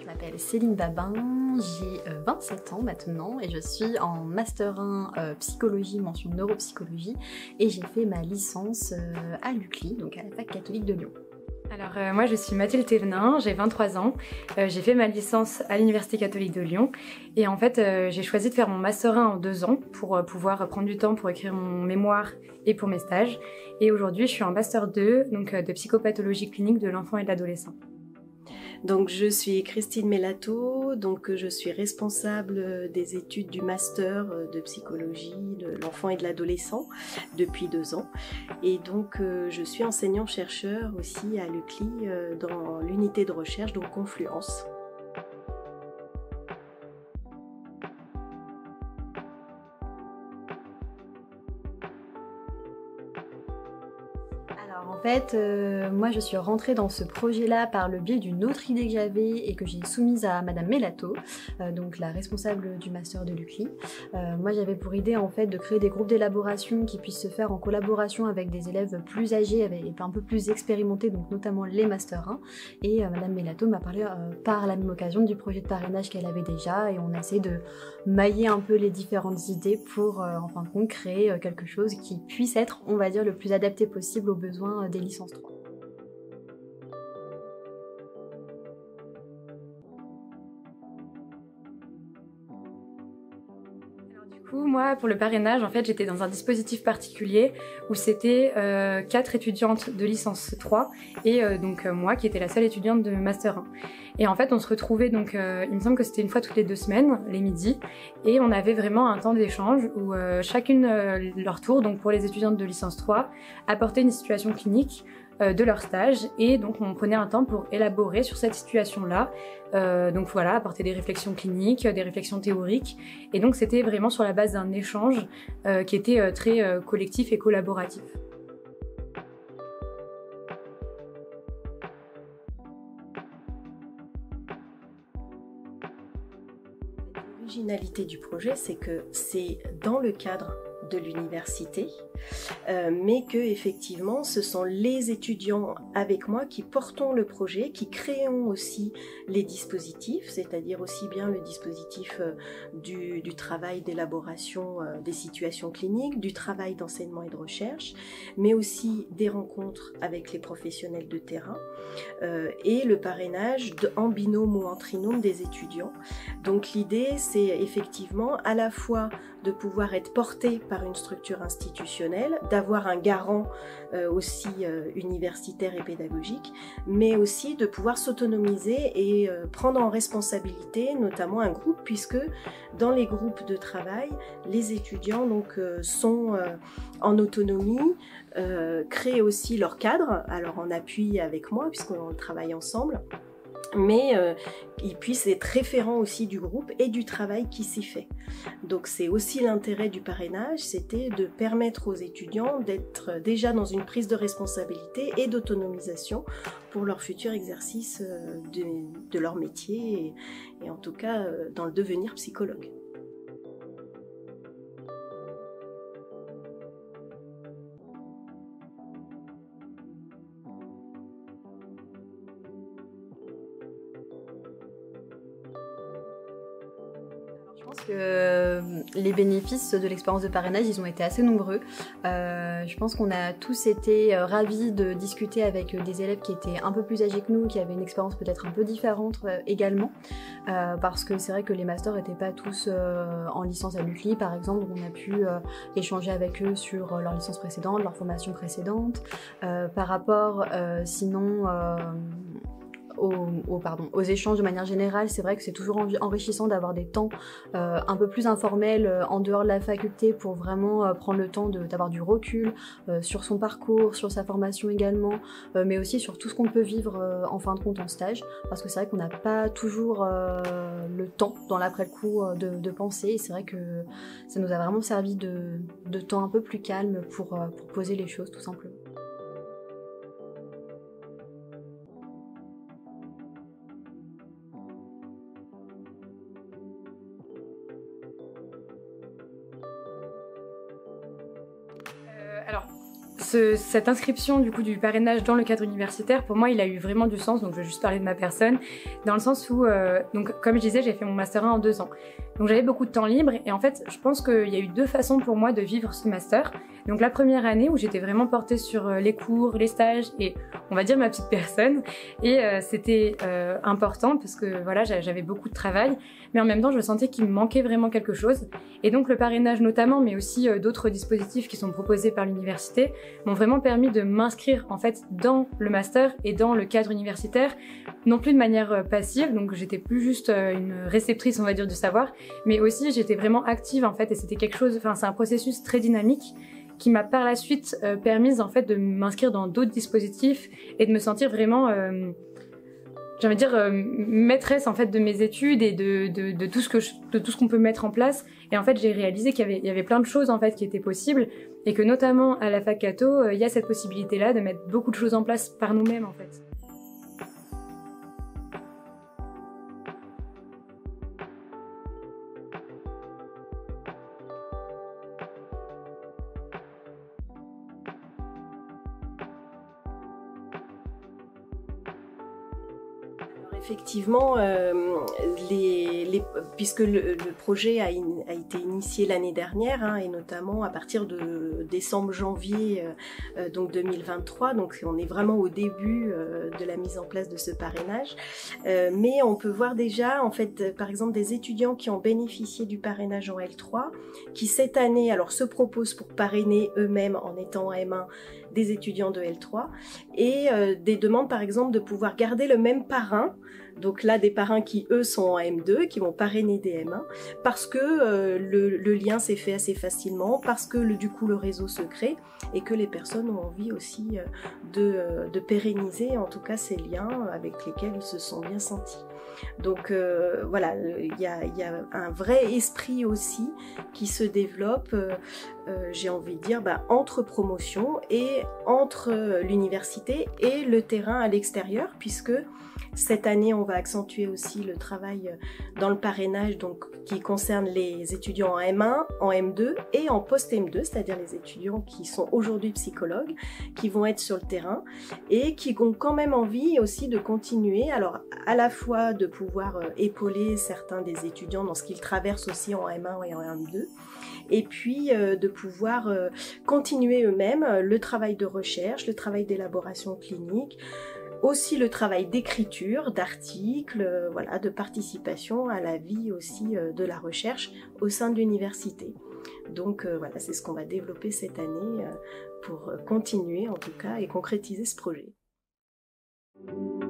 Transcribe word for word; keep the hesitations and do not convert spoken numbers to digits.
Je m'appelle Céline Babin, j'ai euh, vingt-sept ans maintenant et je suis en master un euh, psychologie, mention neuropsychologie, et j'ai fait ma licence euh, à l'U C L I, donc à la fac catholique de Lyon. Alors euh, moi je suis Mathilde Thévenin, j'ai vingt-trois ans, euh, j'ai fait ma licence à l'Université catholique de Lyon et en fait euh, j'ai choisi de faire mon master un en deux ans pour euh, pouvoir prendre du temps pour écrire mon mémoire et pour mes stages, et aujourd'hui je suis en master deux, donc euh, de psychopathologie clinique de l'enfant et de l'adolescent. Donc je suis Christine Mellato, donc je suis responsable des études du master de psychologie de l'enfant et de l'adolescent depuis deux ans, et donc je suis enseignant-chercheur aussi à l'U C L I dans l'unité de recherche, donc Confluence. Alors en fait, euh, moi je suis rentrée dans ce projet-là par le biais d'une autre idée que j'avais et que j'ai soumise à Madame Mellato, euh, donc la responsable du master de l'U C L I. Euh, moi j'avais pour idée en fait de créer des groupes d'élaboration qui puissent se faire en collaboration avec des élèves plus âgés et un peu plus expérimentés, donc notamment les master un. Et euh, Madame Mellato m'a parlé euh, par la même occasion du projet de parrainage qu'elle avait déjà, et on a essayé de mailler un peu les différentes idées pour euh, en fin de compte créer euh, quelque chose qui puisse être, on va dire, le plus adapté possible aux besoins des licences trois. Alors du coup moi pour le parrainage en fait j'étais dans un dispositif particulier où c'était euh, quatre étudiantes de licence trois et euh, donc euh, moi qui étais la seule étudiante de master un. Et en fait on se retrouvait donc, euh, il me semble que c'était une fois toutes les deux semaines, les midis, et on avait vraiment un temps d'échange où euh, chacune euh, leur tour, donc pour les étudiantes de licence trois, apportait une situation clinique euh, de leur stage, et donc on prenait un temps pour élaborer sur cette situation-là, euh, donc voilà, apporter des réflexions cliniques, des réflexions théoriques, et donc c'était vraiment sur la base d'un échange euh, qui était euh, très euh, collectif et collaboratif. L'originalité du projet, c'est que c'est dans le cadre de l'université, euh, mais que effectivement ce sont les étudiants avec moi qui portons le projet, qui créons aussi les dispositifs, c'est-à-dire aussi bien le dispositif euh, du, du travail d'élaboration euh, des situations cliniques, du travail d'enseignement et de recherche, mais aussi des rencontres avec les professionnels de terrain euh, et le parrainage de, en binôme ou en trinôme des étudiants. Donc l'idée c'est effectivement à la fois de pouvoir être porté par une structure institutionnelle, d'avoir un garant euh, aussi euh, universitaire et pédagogique, mais aussi de pouvoir s'autonomiser et euh, prendre en responsabilité notamment un groupe, puisque dans les groupes de travail, les étudiants donc, euh, sont euh, en autonomie, euh, créent aussi leur cadre, alors en appui avec moi puisqu'on travaille ensemble, mais euh, ils puissent être référents aussi du groupe et du travail qui s'y fait. Donc c'est aussi l'intérêt du parrainage, c'était de permettre aux étudiants d'être déjà dans une prise de responsabilité et d'autonomisation pour leur futur exercice de, de leur métier et, et en tout cas dans le devenir psychologue. Je pense que les bénéfices de l'expérience de parrainage, ils ont été assez nombreux. Euh, je pense qu'on a tous été ravis de discuter avec des élèves qui étaient un peu plus âgés que nous, qui avaient une expérience peut-être un peu différente euh, également, euh, parce que c'est vrai que les masters n'étaient pas tous euh, en licence à l'U C L I, par exemple, donc on a pu euh, échanger avec eux sur leur licence précédente, leur formation précédente, euh, par rapport euh, sinon... Euh, Aux, aux, pardon, aux échanges de manière générale. C'est vrai que c'est toujours enrichissant d'avoir des temps euh, un peu plus informels euh, en dehors de la faculté pour vraiment euh, prendre le temps d'avoir du recul euh, sur son parcours, sur sa formation également, euh, mais aussi sur tout ce qu'on peut vivre euh, en fin de compte en stage, parce que c'est vrai qu'on n'a pas toujours euh, le temps dans l'après-coup euh, de, de penser, et c'est vrai que ça nous a vraiment servi de, de temps un peu plus calme pour, euh, pour poser les choses tout simplement. Alors, ce, cette inscription du coup du parrainage dans le cadre universitaire, pour moi, il a eu vraiment du sens. Donc, je vais juste parler de ma personne, dans le sens où, euh, donc, comme je disais, j'ai fait mon master un en deux ans. Donc, j'avais beaucoup de temps libre et en fait, je pense qu'il y a eu deux façons pour moi de vivre ce master. Donc, la première année où j'étais vraiment portée sur les cours, les stages et, on va dire, ma petite personne. Et euh, c'était euh, important parce que voilà, j'avais beaucoup de travail, mais en même temps, je sentais qu'il me manquait vraiment quelque chose. Et donc, le parrainage notamment, mais aussi euh, d'autres dispositifs qui sont proposés par l'université, m'ont vraiment permis de m'inscrire en fait dans le master et dans le cadre universitaire, non plus de manière euh, passive, donc j'étais plus juste euh, une réceptrice, on va dire, du savoir, mais aussi j'étais vraiment active en fait, et c'était quelque chose, enfin c'est un processus très dynamique qui m'a par la suite euh, permise en fait de m'inscrire dans d'autres dispositifs et de me sentir vraiment euh, j'ai envie de dire euh, maîtresse en fait de mes études et de, de, de tout ce que je, de tout ce qu'on peut mettre en place. Et en fait j'ai réalisé qu'il y avait, il y avait plein de choses en fait qui étaient possibles et que notamment à la fac Cato euh, il y a cette possibilité là de mettre beaucoup de choses en place par nous-mêmes en fait. Effectivement, euh, les, les, puisque le, le projet a, in, a été initié l'année dernière, hein, et notamment à partir de décembre-janvier euh, donc deux mille vingt-trois, donc on est vraiment au début euh, de la mise en place de ce parrainage, euh, mais on peut voir déjà, en fait, par exemple, des étudiants qui ont bénéficié du parrainage en L trois, qui cette année alors se proposent pour parrainer eux-mêmes en étant en M un des étudiants de L trois, et euh, des demandes par exemple de pouvoir garder le même parrain. Donc là, des parrains qui, eux, sont en M deux, qui vont parrainer des M un, parce que euh, le, le lien s'est fait assez facilement, parce que le, du coup, le réseau se crée, et que les personnes ont envie aussi euh, de, euh, de pérenniser, en tout cas, ces liens avec lesquels ils se sont bien sentis. Donc euh, voilà, il y a, y a un vrai esprit aussi qui se développe, euh, euh, j'ai envie de dire, bah, entre promotion et entre euh, l'université et le terrain à l'extérieur, puisque cette année, on va accentuer aussi le travail dans le parrainage, donc qui concerne les étudiants en M un, en M deux et en post-M deux, c'est-à-dire les étudiants qui sont aujourd'hui psychologues, qui vont être sur le terrain et qui ont quand même envie aussi de continuer, alors à la fois de pouvoir épauler certains des étudiants dans ce qu'ils traversent aussi en M un et en M deux, et puis euh, de pouvoir euh, continuer eux-mêmes le travail de recherche, le travail d'élaboration clinique, aussi le travail d'écriture, d'articles, euh, voilà, de participation à la vie aussi euh, de la recherche au sein de l'université. Donc euh, voilà, c'est ce qu'on va développer cette année euh, pour continuer en tout cas et concrétiser ce projet.